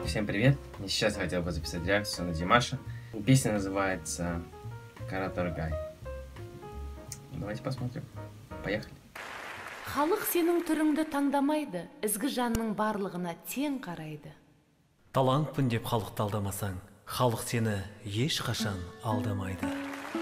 Всем привет! И сейчас я хотел бы записать реакцию на Димаша. Песня называется «Караторгай». Давайте посмотрим. Поехали. Халық сенің түріңді таңдамайды, ізгі жанның барлығына тең қарайды. Талантпын деп халықты алдамасаң, халық сені ешқашан алдамайды.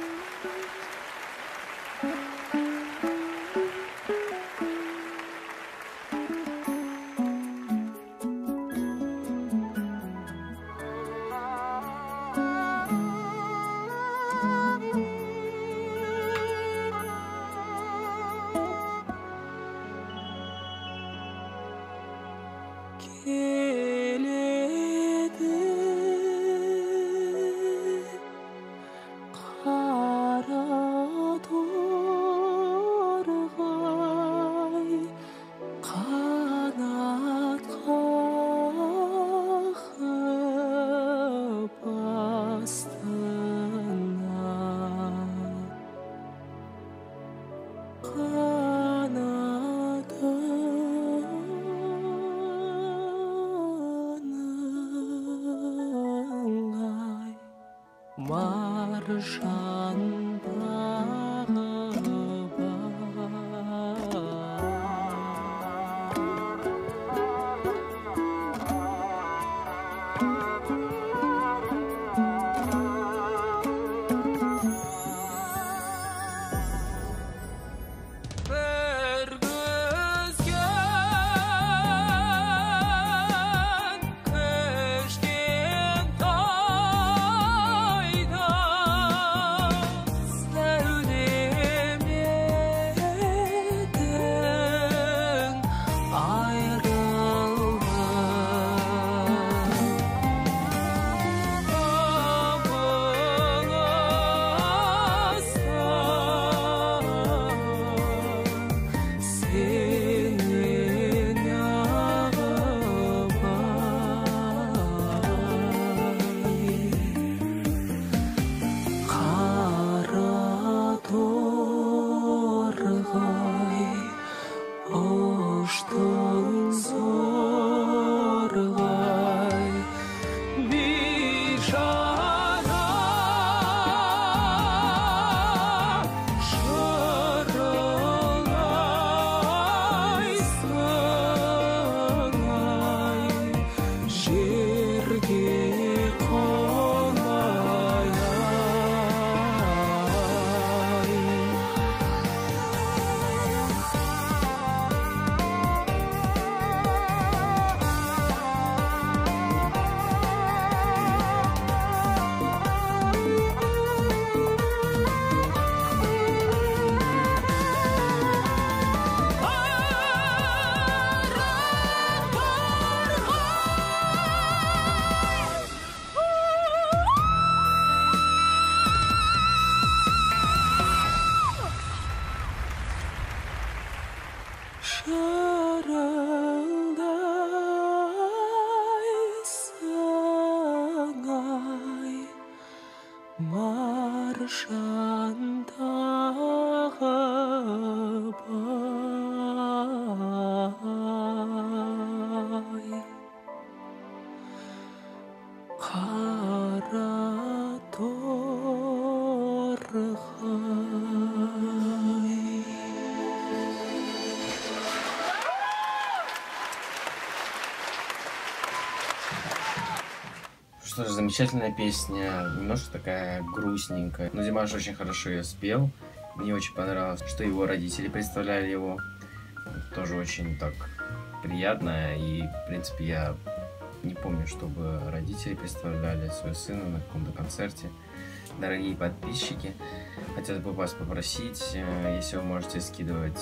Что ж, замечательная песня, немножко такая грустненькая, но Димаш очень хорошо ее спел. Мне очень понравилось, что его родители представляли его, тоже очень так приятно, и в принципе я не помню, чтобы родители представляли своего сына на каком-то концерте. Дорогие подписчики, хотелось бы вас попросить, если вы можете скидывать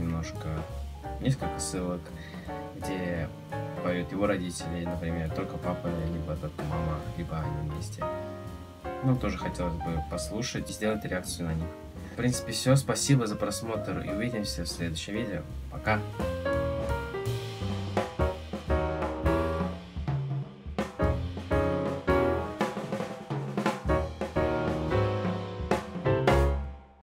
несколько ссылок, где поют его родители, например, только папа, либо только мама, либо они вместе. Ну, тоже хотелось бы послушать и сделать реакцию на них. В принципе, все. Спасибо за просмотр и увидимся в следующем видео. Пока!